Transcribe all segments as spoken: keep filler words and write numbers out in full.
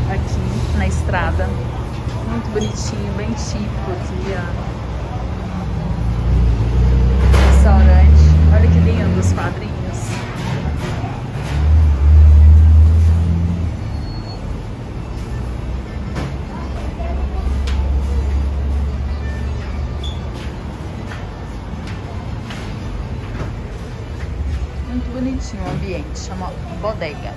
aqui na estrada. Muito bonitinho, bem típico aqui, ó. Restaurante. Olha que lindo os quadrinhos. Muito bonitinho o ambiente, chama Bodega.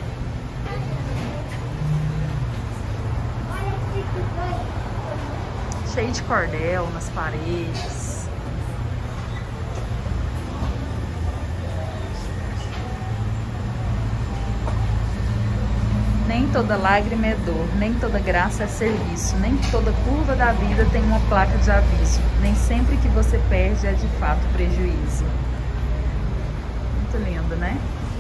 Cheio de cordel nas paredes. Nem toda lágrima é dor, nem toda graça é serviço, nem toda curva da vida tem uma placa de aviso, nem sempre que você perde é de fato prejuízo. Muito lindo, né?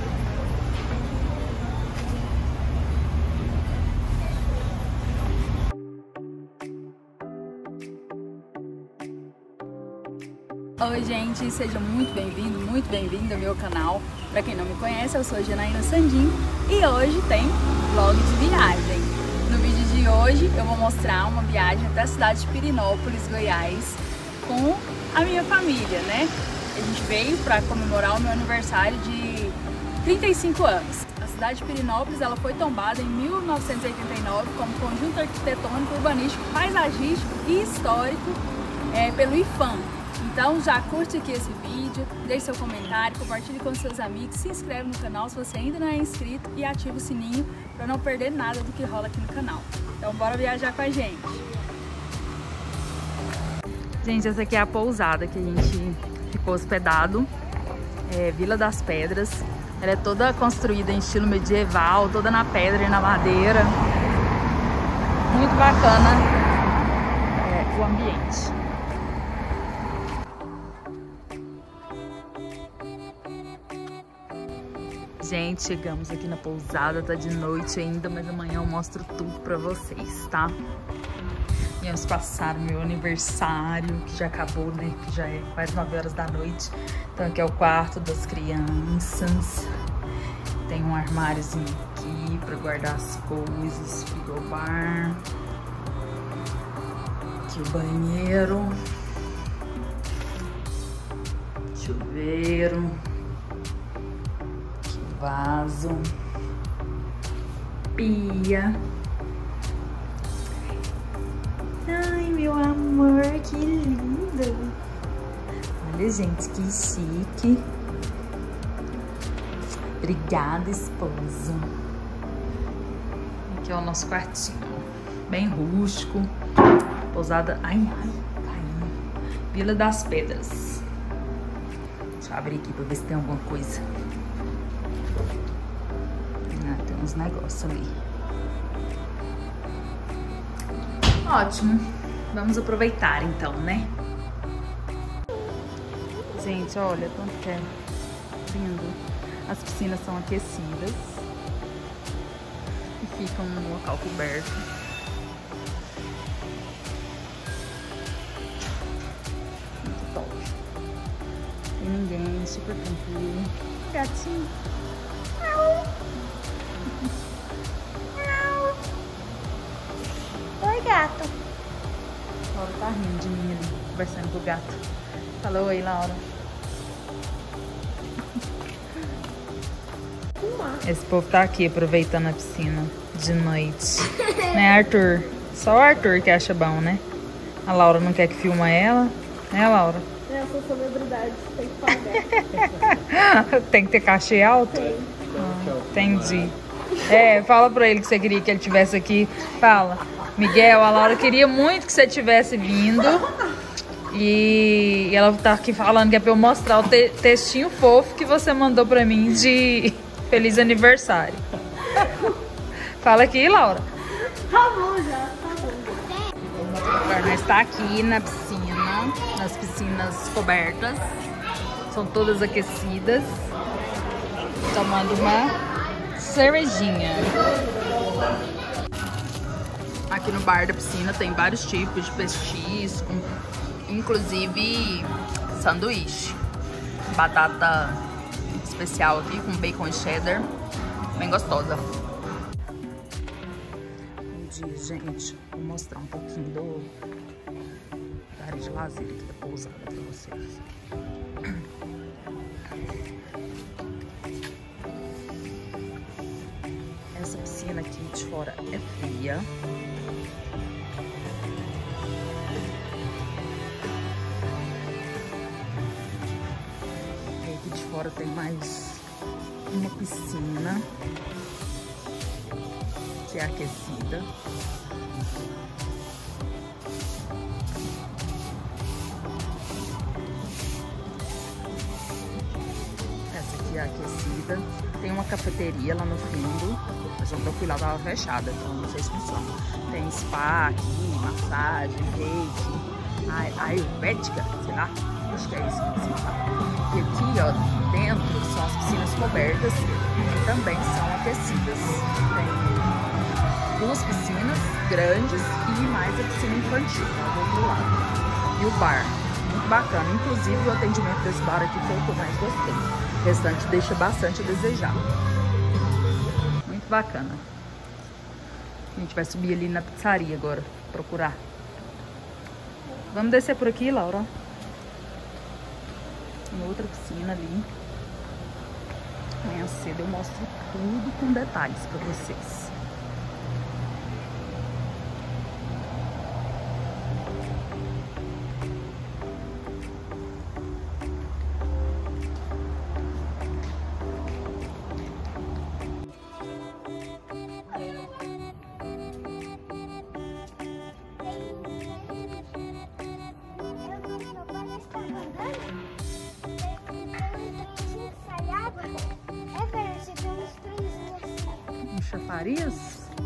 Oi gente, seja muito bem-vindo, muito bem-vindo ao meu canal. Para quem não me conhece, eu sou Janaína Sandin e hoje tem vlog de viagem. No vídeo de hoje eu vou mostrar uma viagem até a cidade de Pirenópolis, Goiás, com a minha família, né? A gente veio para comemorar o meu aniversário de trinta e cinco anos. A cidade de Pirenópolis ela foi tombada em mil novecentos e oitenta e nove como conjunto arquitetônico, urbanístico, paisagístico e histórico é, pelo IPHAN. Então já curte aqui esse vídeo, deixe seu comentário, compartilhe com seus amigos, se inscreve no canal se você ainda não é inscrito e ativa o sininho para não perder nada do que rola aqui no canal. Então bora viajar com a gente! Gente, essa aqui é a pousada que a gente ficou hospedado, é Vila das Pedras. Ela é toda construída em estilo medieval, toda na pedra e na madeira. Muito bacana é, o ambiente. Gente, chegamos aqui na pousada, tá de noite ainda, mas amanhã eu mostro tudo pra vocês, tá? Viemos passar o meu aniversário, que já acabou, né? Que já é quase nove horas da noite. Então aqui é o quarto das crianças. Tem um armáriozinho aqui pra guardar as coisas, frigobar. Aqui o banheiro. Chuveiro. Vaso, pia. Ai, meu amor, que lindo! Olha, gente, que chique. Obrigada, esposo. Aqui é o nosso quartinho, bem rústico. Pousada, ai, ai, ai. Vila das Pedras. Deixa eu abrir aqui pra ver se tem alguma coisa. Tem uns negócios ali. Ótimo. Vamos aproveitar então, né? Gente, olha quanto que é lindo. As piscinas são aquecidas e ficam num local coberto. Muito top. Tem ninguém, super tranquilo. Gatinho. Oi, gato. Laura tá rindo de mim ali, conversando com o gato. Fala oi, Laura. Esse povo tá aqui aproveitando a piscina de noite. Né, Arthur? Só o Arthur que acha bom, né? A Laura não quer que filma ela, né, Laura? Eu sou celebridade, tem que pagar. Tem que ter cachê alto? Tem. Ah, entendi. É, fala pra ele que você queria que ele tivesse aqui. Fala. Miguel, a Laura queria muito que você tivesse vindo. E ela tá aqui falando que é pra eu mostrar o te textinho fofo que você mandou pra mim de feliz aniversário. Fala aqui, Laura. Tá bom já, tá bom. Agora nós tá aqui na piscina, nas piscinas cobertas. São todas aquecidas. Tomando uma cervejinha. Aqui no bar da piscina tem vários tipos de petisco, inclusive sanduíche. Batata especial aqui com bacon e cheddar, bem gostosa. dia, gente. Vou mostrar um pouquinho do, da área de lazer aqui da pousada pra vocês. Essa piscina aqui de fora é fria. E aqui de fora tem mais uma piscina que é aquecida. Essa aqui é aquecida. Tem uma cafeteria lá no fundo. Mas ontem eu fui lá, tava fechada, então não sei se funciona. Tem spa aqui, massagem, reiki, ayurvédica, sei lá. Acho que é isso que se fala. E aqui, ó, dentro são as piscinas cobertas e também são aquecidas. Tem duas piscinas grandes e mais a piscina infantil, tá, do outro lado. E o bar, muito bacana. Inclusive o atendimento desse bar aqui foi o que eu mais gostei. O restante deixa bastante a desejar. Muito bacana. A gente vai subir ali na pizzaria agora, procurar. Vamos descer por aqui, Laura. Tem outra piscina ali. Amanhã cedo eu mostro tudo com detalhes pra vocês. Chafariz?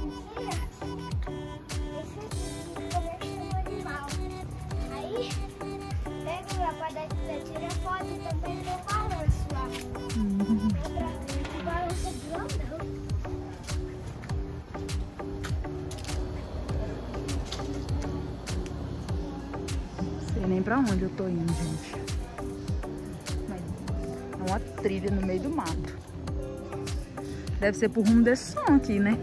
Aí, pega lá pra dar tira foto e também tem um balanço lá. Uhum. O balanço é grandão. Não sei nem pra onde eu tô indo, gente. É uma trilha no meio do mato. Deve ser por rumo desse som aqui, né?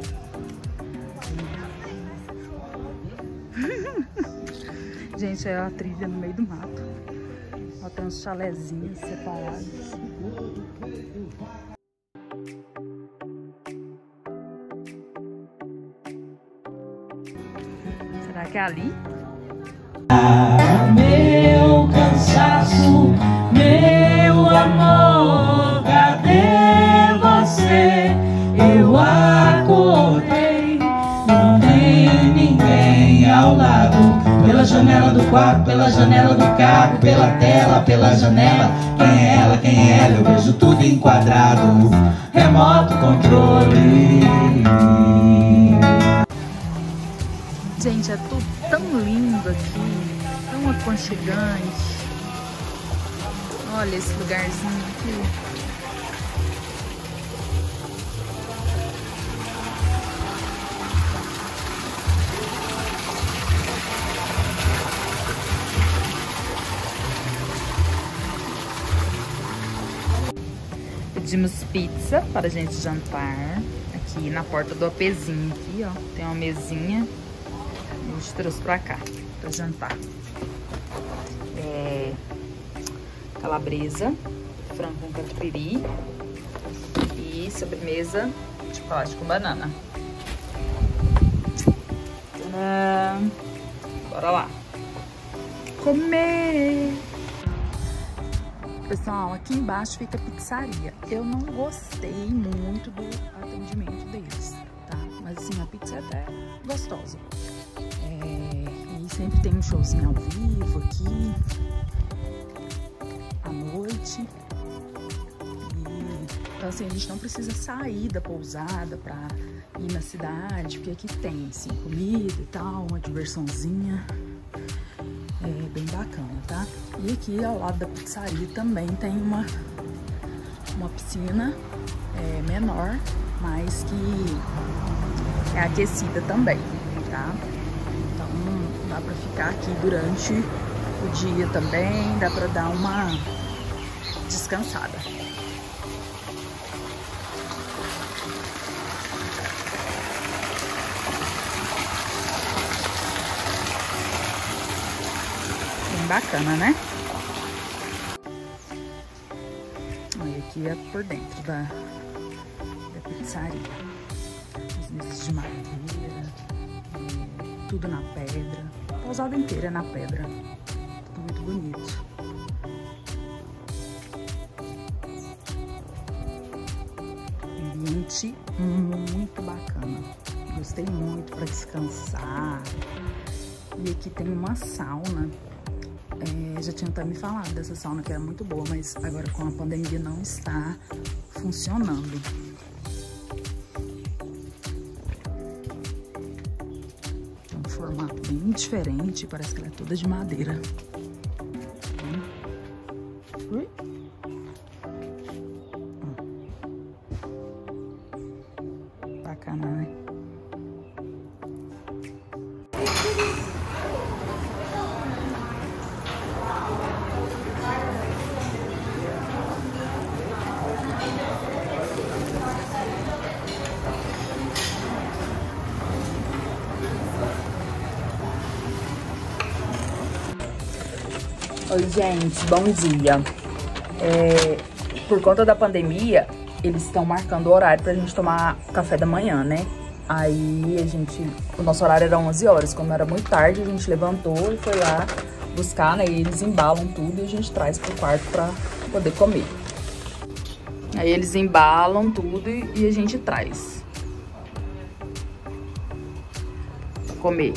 Gente, é a trilha no meio do mato. Ó, tem uns chalezinhos separados. Será que é ali? Meu cansaço, meu amor, cadê você? Eu acordei, não tem ninguém ao lado. Pela janela do quarto, pela janela do carro, pela tela, pela janela. Quem é ela, quem é ela? Eu vejo tudo enquadrado. Remoto controle. Gente, é tudo tão lindo aqui, tão aconchegante. Olha esse lugarzinho aqui. Pedimos pizza para a gente jantar aqui na porta do apezinho aqui, ó. Tem uma mesinha. A gente trouxe pra cá pra jantar. É, calabresa, frango com catupiry e sobremesa de chocolate com banana. Tadã! Bora lá comer! Pessoal, aqui embaixo fica a pizzaria. Eu não gostei muito do atendimento deles, tá? Mas assim, a pizza é até gostosa. É, e sempre tem um showzinho ao vivo aqui à noite. E, então assim, a gente não precisa sair da pousada pra ir na cidade, porque aqui tem assim, comida e tal, uma diversãozinha. É bem bacana, tá? E aqui ao lado da pizzaria também tem uma, uma piscina é, menor, mas que é aquecida também, tá? Então dá pra ficar aqui durante o dia também, dá pra dar uma descansada. bacana, né? Olha, aqui é por dentro da, da pizzaria. As mesas de madeira, é, tudo na pedra. A pousada inteira é na pedra. Tudo muito bonito. Ambiente muito bacana. Gostei muito para descansar. E aqui tem uma sauna. É, já tinha até me falado dessa sauna que era muito boa, mas agora com a pandemia não está funcionando. Tem um formato bem diferente, parece que ela é toda de madeira. Ui. Bacana, né? Oi, gente, bom dia. É, por conta da pandemia, eles estão marcando o horário pra gente tomar café da manhã, né? Aí a gente, o nosso horário era onze horas, como era muito tarde, a gente levantou e foi lá buscar, né? E eles embalam tudo e a gente traz pro quarto pra poder comer. Aí eles embalam tudo e a gente traz pra comer.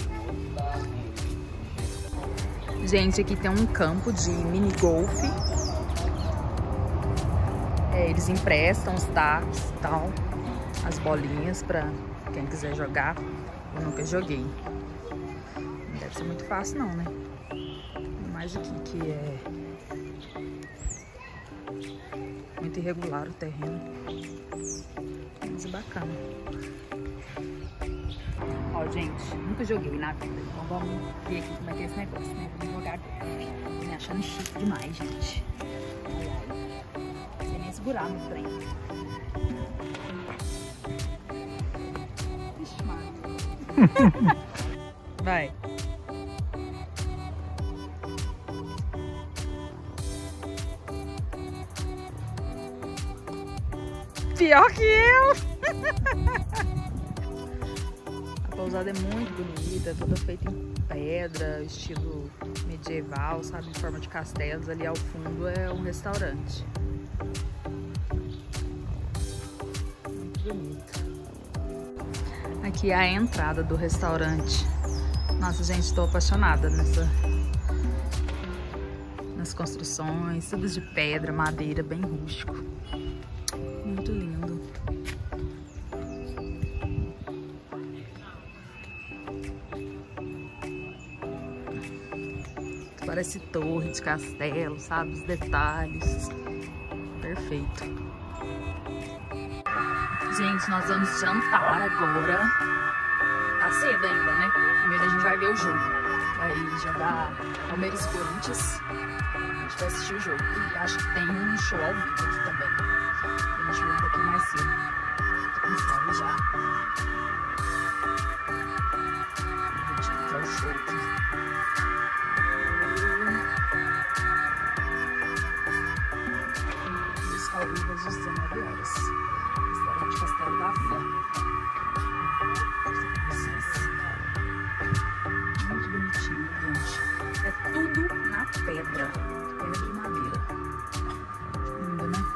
Gente, aqui tem um campo de mini golf. É, eles emprestam os tacos e tal, as bolinhas pra quem quiser jogar. Eu nunca joguei. Não deve ser muito fácil não, né? Mais aqui que é muito irregular o terreno. Mas é bacana. Ó, gente, nunca joguei na vida. Então vamos ver aqui como é que é esse negócio, né? Vamos jogar golfe. Tô me achando chique demais, gente. Ai, ai. Não sei nem segurar no trem. Ixi, mano. Vai. Pior que eu! A pousada é muito bonita, toda feita em pedra, estilo medieval, sabe? Em forma de castelos. Ali ao fundo é um restaurante. Muito bonito. Aqui é a entrada do restaurante. Nossa, gente, estou apaixonada nessa... nas construções, tudo de pedra, madeira, bem rústico. Muito lindo. Parece torre de castelo, sabe? Os detalhes. Perfeito. Gente, nós vamos jantar agora. Tá cedo ainda, né? Primeiro a gente vai ver o jogo. Vai jogar Palmeiras e Corinthians. A gente vai assistir o jogo. E acho que tem um show ao vivo aqui também. A gente vai um pouquinho mais cedo. Tô com fome já. A gente vai o show aqui. Ao vivo às dezenove horas. Restaurante Castelo da Vila. Muito bonitinho, gente. É tudo na pedra. Pedra e madeira. Lindo, né?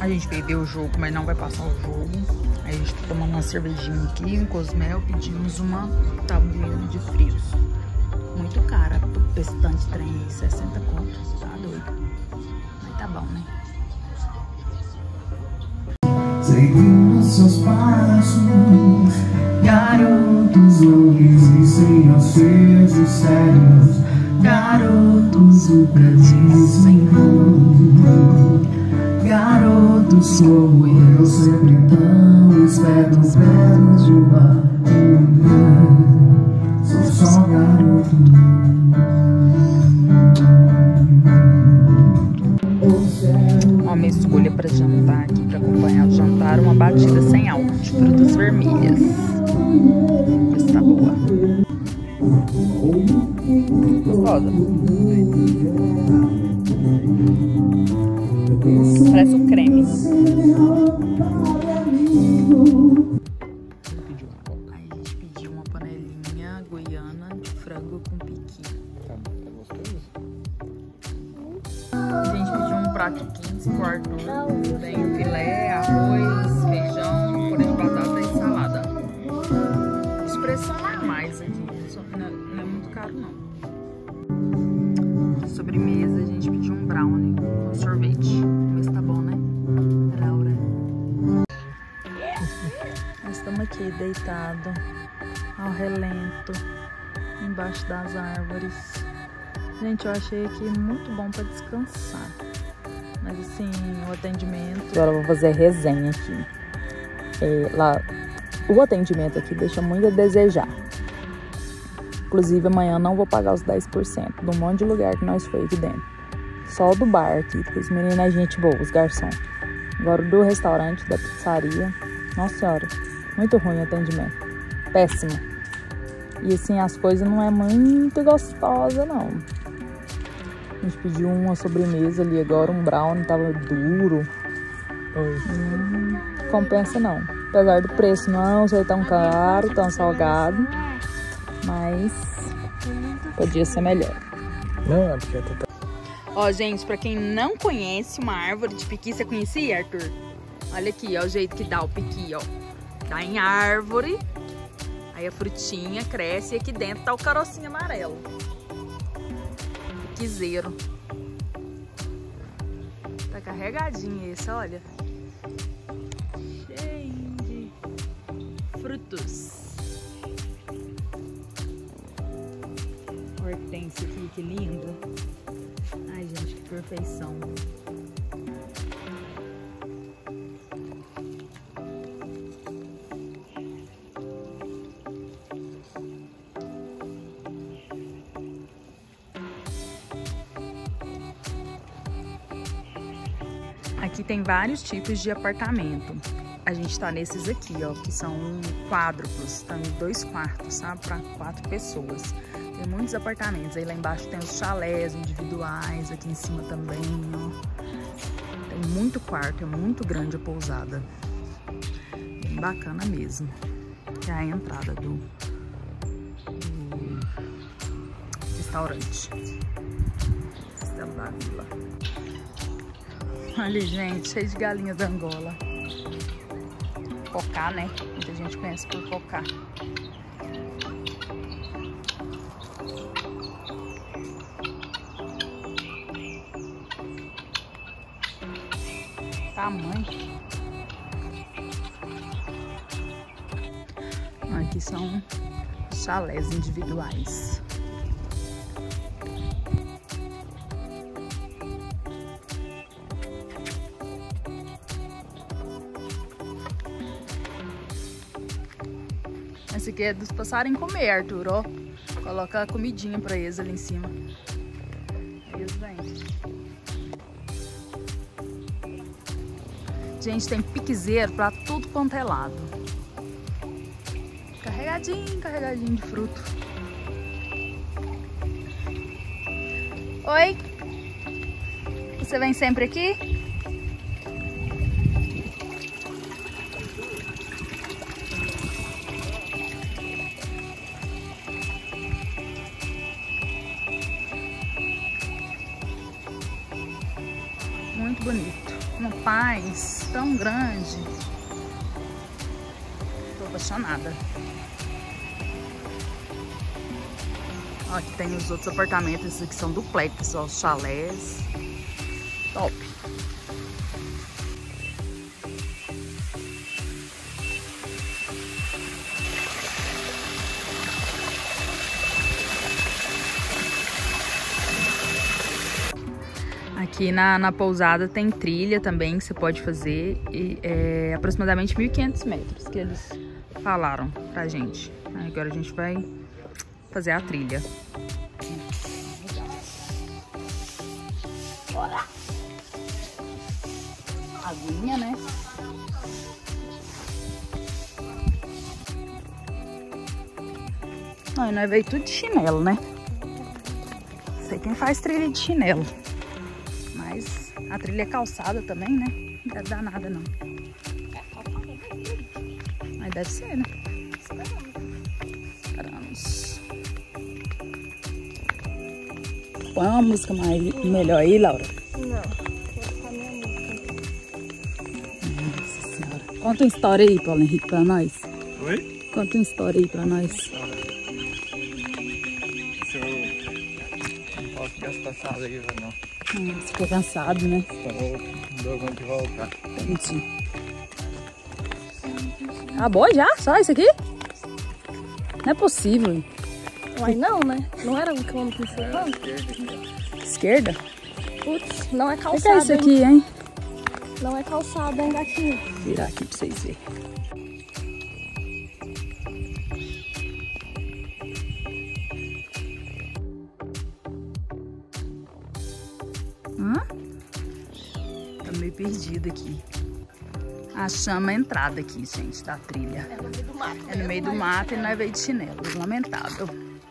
A gente veio ver o jogo, mas não vai passar o jogo. Aí a gente tá tomando uma cervejinha aqui em Cosmel. Pedimos uma tabuinha de frios. Muito cara pra esse tanto de trem aí, sessenta contos. Tá doido. Mas tá bom, né? Seguindo seus passos, garotos loucos e sem anseios sérios, garotos do Brasil sem rumo, garotos como eu sempre tão espero os pés de uma mulher, sou só garoto. Ó, minha escolha para jantar aqui, para acompanhar o jantar, uma batida sem álcool de frutas vermelhas. Vê se tá boa. Gostosa. Parece um creme. Aí a gente pediu uma panelinha goiana de frango com piqui. Tá, tá gostoso? A gente pediu um prato quente pro Arthur. Tem filé, arroz, feijão, purê de batata e salada. Os preços são normais aqui, só que não é, não é muito caro não. De sobremesa a gente pediu um brownie com sorvete. Vamos ver se tá bom, né? Laura. Nós estamos aqui deitados ao relento, embaixo das árvores. Gente, eu achei aqui muito bom para descansar. Mas assim, o atendimento... Agora eu vou fazer resenha aqui. É, lá, o atendimento aqui deixa muito a desejar. Inclusive, amanhã não vou pagar os dez por cento de um monte de lugar que nós foi aqui dentro. Só do bar aqui, porque os meninos é gente boa, os garçons. Agora do restaurante, da pizzaria. Nossa senhora, muito ruim o atendimento. Péssimo. E assim, as coisas não é muito gostosa, não. A gente pediu uma sobremesa ali agora, um brownie, tava duro. Hum, compensa não. Apesar do preço não ser tão caro, tão salgado. Mas podia ser melhor. Não, é porque tá... Ó, gente, pra quem não conhece uma árvore de piqui, você conhecia, Arthur? Olha aqui, ó, o jeito que dá o piqui, ó. Dá em árvore, aí a frutinha cresce e aqui dentro tá o carocinho amarelo. Piquizeiro. Tá carregadinho esse, olha. Cheio de frutos. Hortênsia aqui, que lindo. Ai, gente, que perfeição. Aqui tem vários tipos de apartamento. A gente tá nesses aqui, ó, que são quádruplos, tem dois quartos, sabe? Para quatro pessoas. Tem muitos apartamentos. Aí lá embaixo tem os chalés individuais, aqui em cima também, ó. Tem muito quarto, é muito grande a pousada. Bem bacana mesmo. Que é a entrada do, do restaurante. Castelo da Vila. Olha, gente, cheio de galinha da Angola. Cocá, né? Muita gente conhece por cocá. Tamanho. Aqui são chalés individuais. Esse aqui é dos passarinhos comer, Arthur, ó. Coloca a comidinha pra eles ali em cima. Aí eles vêm. Gente, tem piquezeiro pra tudo quanto é lado. Carregadinho, carregadinho de fruto. Oi? Você vem sempre aqui? Muito bonito. uma paz tão grande. Tô apaixonada. Ó, aqui tem os outros apartamentos, esses aqui são duplex, ó, os chalés. Top. Aqui na, na pousada tem trilha também que você pode fazer, e é aproximadamente mil e quinhentos metros que eles falaram pra gente. Agora a gente vai fazer a trilha. Bora! Aguinha, né? Não, nós veio tudo de chinelo, né? Não sei quem faz trilha de chinelo. Mas a trilha é calçada também, né? Não deve dar nada, não. Mas deve ser, né? Esperamos. Põe uma música mais, melhor aí, Laura. Não, vou ficar minha música. Nossa Senhora. Conta uma história aí, Paulo Henrique, pra nós. Oi? Conta uma história aí pra nós. Se eu não posso gastar saliva, não. Hum, você ficou cansado, né? Então não dou conta de voltar. Entendi. Acabou já? Só isso aqui? Não é possível. Uai, não, né? Não era o que eu não pensei, não? Esquerda? Putz, não é O que calçada, é isso aqui, hein? Não é calçada, hein, gatinho? Vou virar aqui pra vocês verem. Hã? Tá meio perdido aqui. Achamos a entrada aqui, gente, da trilha. É no meio do mato. É no meio do mato e nós veio de chinelo. Lamentável.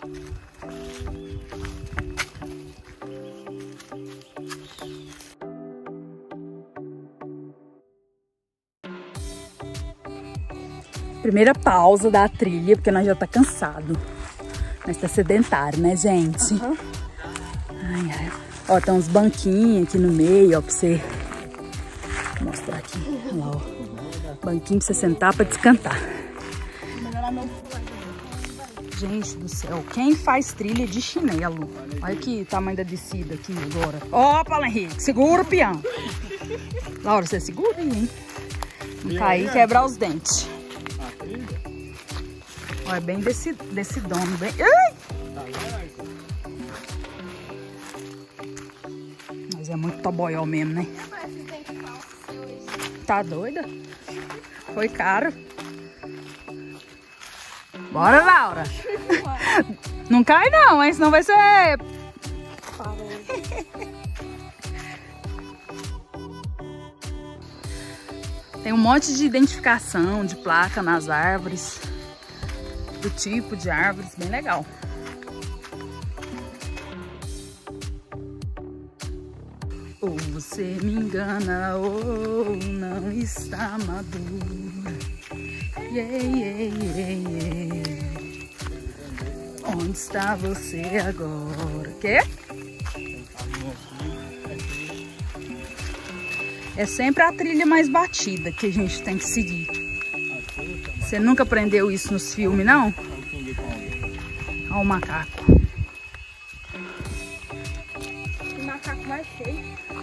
Primeira pausa da trilha, porque nós já tá cansado. Nós tá sedentário, né, gente? Uhum. Ai, ai. Ó, tem uns banquinhos aqui no meio, ó, pra você... Vou mostrar aqui. Olha lá, ó. Banquinho pra você sentar pra descantar. Gente do céu, quem faz trilha de chinelo? Olha que tamanho da descida aqui agora. Ó, Paulo Henrique, segura o peão. Laura, você segura aí, hein? Não cair e quebrar os dentes. Olha, bem desse, desse dono, bem... Ai! Mas é muito toboió mesmo, né? Tá doida? Foi caro. Bora, Laura! Não cai não, hein? Senão vai ser... Tem um monte de identificação, de placa nas árvores. Do tipo de árvores, bem legal. Ou você me engana ou não está madura. Yeah, yeah, yeah, yeah. Onde está você agora? Quê? É sempre a trilha mais batida que a gente tem que seguir. Você nunca aprendeu isso nos filmes, não? Olha o macaco. Que macaco mais feio.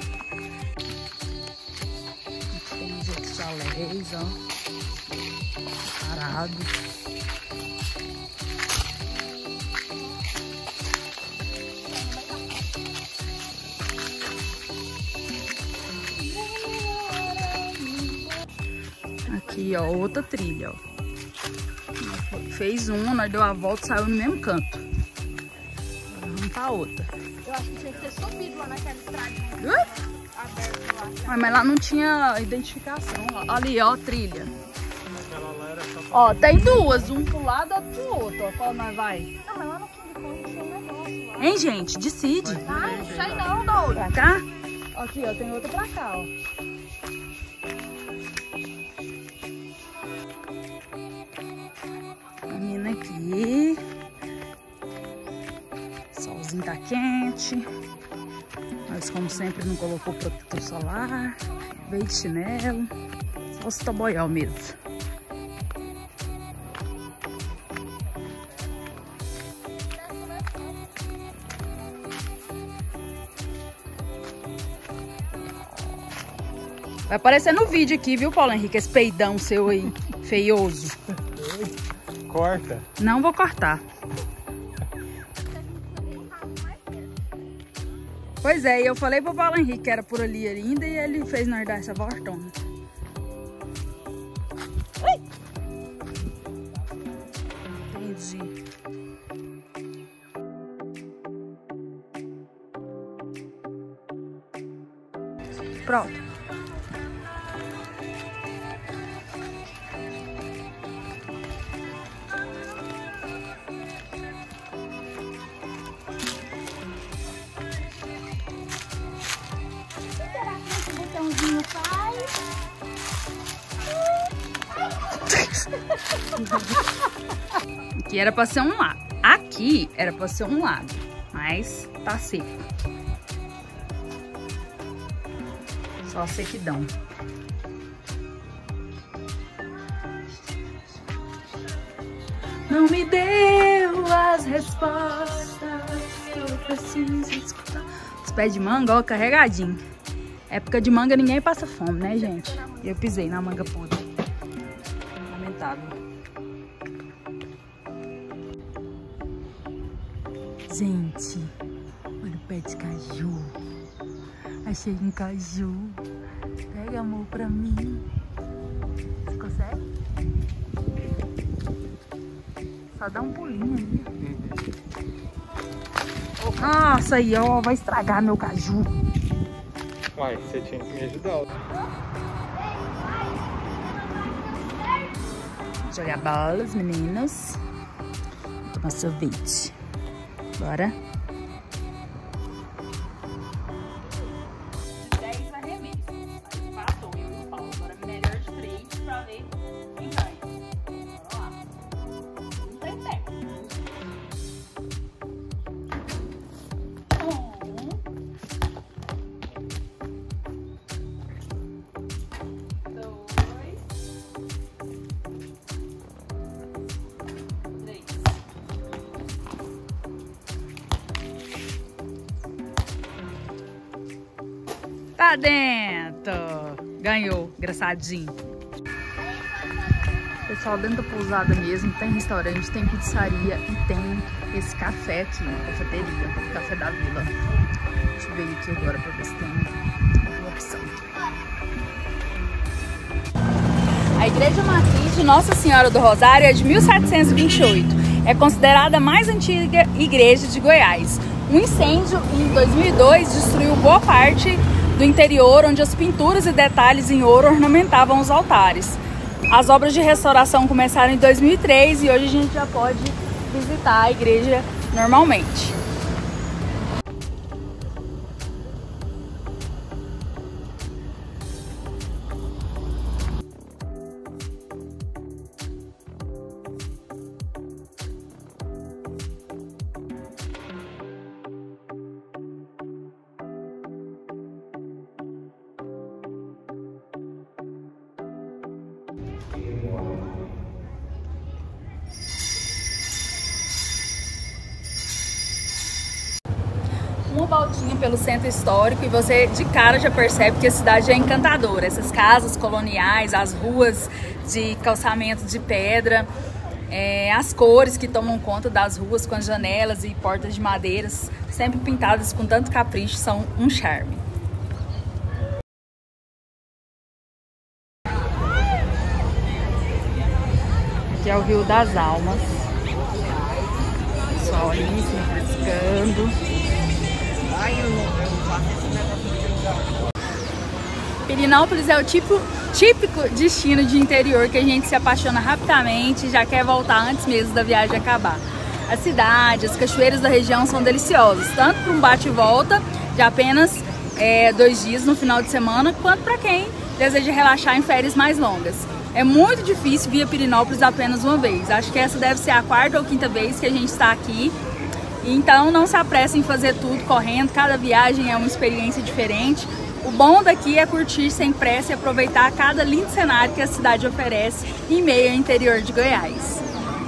Tem os outros chalés, ó. Parado. Aqui, ó, outra trilha, ó. Fez uma, nós deu a volta e saiu no mesmo canto. Agora vamos pra outra. Eu acho que tinha que ter subido lá naquela estradinha Ui? aberta lá. Mas, mas lá não tinha identificação. Ó. Ali, ó, trilha. Aquela lá era só pra... Ó, tem duas, um pro lado e outro pro outro. Ó, qual nós vai? Não, mas lá no King Kong tinha um negócio lá. Hein, gente? Decide. Ai, não sei não, doido. Pra cá? Aqui, ó, tem outra pra cá, ó. Menina aqui. Solzinho tá quente. Mas como sempre não colocou protetor solar. Veio de chinelo. Só os toboial mesmo. Vai aparecer no vídeo aqui, viu, Paulo Henrique? Esse peidão seu aí, feioso. Corta. Não vou cortar. Pois é, e eu falei pro Paulo Henrique que era por ali ainda e ele fez nós dar essa voltona. Ui! Entendi. Pronto. Aqui era pra ser um lago. Aqui era pra ser um lago, mas tá seco. Só sequidão. Não me deu as respostas que eu preciso escutar. Os pés de manga, ó, carregadinho. Época de manga ninguém passa fome, né, gente? Eu pisei na manga podre. Lamentável. Gente, olha o pé de caju. Achei um caju. Pega, amor, pra mim. Você consegue? Só dá um pulinho ali. Nossa, aí, ó, vai estragar meu caju. Uai, você tinha que me ajudar. Jogar bolas, meninos. Tomar sorvete. Bora. dez arremessos. Empatou eu e o Paulo. Agora melhor de três pra ver quem ganha. Bora lá. Não tem tempo. Tá dentro! Ganhou, engraçadinho. Pessoal, dentro da pousada mesmo, tem restaurante, tem pizzaria e tem esse café aqui, cafeteria, Café da Vila. Deixa eu ver aqui agora pra ver se tem alguma opção. A Igreja Matriz de Nossa Senhora do Rosário é de mil setecentos e vinte e oito. É considerada a mais antiga igreja de Goiás. Um incêndio em dois mil e dois destruiu boa parte do interior, onde as pinturas e detalhes em ouro ornamentavam os altares. As obras de restauração começaram em dois mil e três e hoje a gente já pode visitar a igreja normalmente. Uma voltinha pelo centro histórico e você de cara já percebe que a cidade é encantadora. Essas casas coloniais, as ruas de calçamento de pedra, é, as cores que tomam conta das ruas com as janelas e portas de madeiras, sempre pintadas com tanto capricho, são um charme. Aqui é o Rio das Almas. Pessoal ali se refrescando. Pirinópolis é o tipo, típico destino de interior que a gente se apaixona rapidamente e já quer voltar antes mesmo da viagem acabar. A cidade, as cachoeiras da região são deliciosas, tanto para um bate e volta de apenas é, dois dias no final de semana, quanto para quem deseja relaxar em férias mais longas. É muito difícil vir a Pirinópolis apenas uma vez. Acho que essa deve ser a quarta ou quinta vez que a gente está aqui. Então não se apresse em fazer tudo correndo, cada viagem é uma experiência diferente. O bom daqui é curtir sem pressa e aproveitar cada lindo cenário que a cidade oferece em meio ao interior de Goiás.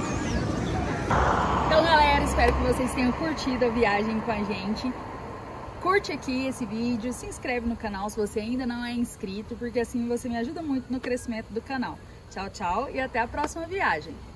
Então, galera, espero que vocês tenham curtido a viagem com a gente. Curte aqui esse vídeo, se inscreve no canal se você ainda não é inscrito, porque assim você me ajuda muito no crescimento do canal. Tchau, tchau e até a próxima viagem!